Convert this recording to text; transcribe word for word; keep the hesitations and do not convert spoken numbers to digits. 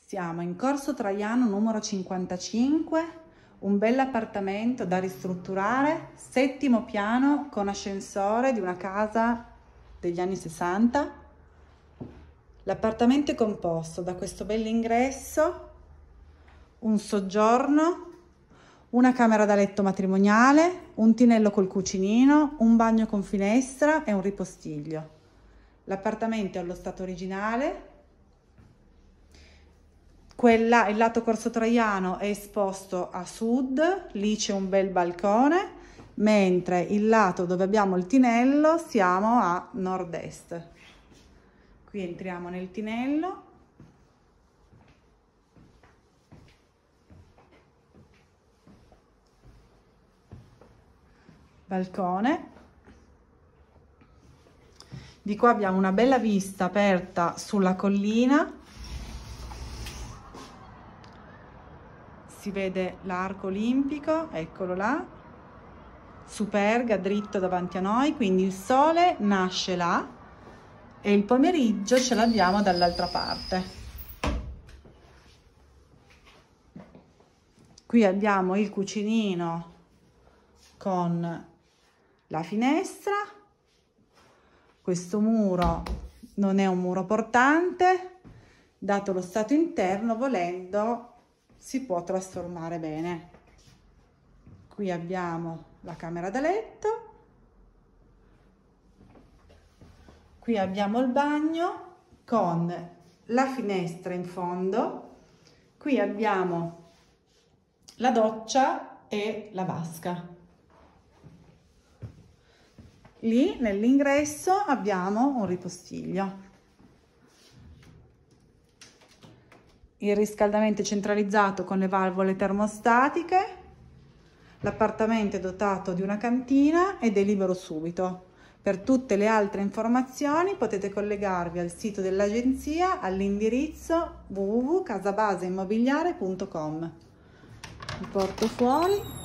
Siamo in Corso Traiano numero cinquantacinque, un bell'appartamento da ristrutturare, settimo piano con ascensore di una casa degli anni sessanta. L'appartamento è composto da questo bell'ingresso, un soggiorno, una camera da letto matrimoniale, un tinello col cucinino, un bagno con finestra e un ripostiglio. L'appartamento è allo stato originale. Quella, il lato Corso Traiano è esposto a sud, lì c'è un bel balcone, mentre il lato dove abbiamo il tinello siamo a nord-est. Qui entriamo nel tinello. Balcone. Di qua abbiamo una bella vista aperta sulla collina. Si vede l'arco olimpico, eccolo là, Superga dritto davanti a noi, quindi il sole nasce là e il pomeriggio ce l'abbiamo dall'altra parte. Qui abbiamo il cucinino con la finestra. Questo muro non è un muro portante, dato lo stato interno, volendo si può trasformare bene. Qui abbiamo la camera da letto, qui abbiamo il bagno con la finestra in fondo, qui abbiamo la doccia e la vasca. Lì nell'ingresso abbiamo un ripostiglio. Il riscaldamento è centralizzato con le valvole termostatiche. L'appartamento è dotato di una cantina ed è libero subito. Per tutte le altre informazioni potete collegarvi al sito dell'agenzia all'indirizzo w w w punto casabaseimmobiliare punto com. Vi porto fuori.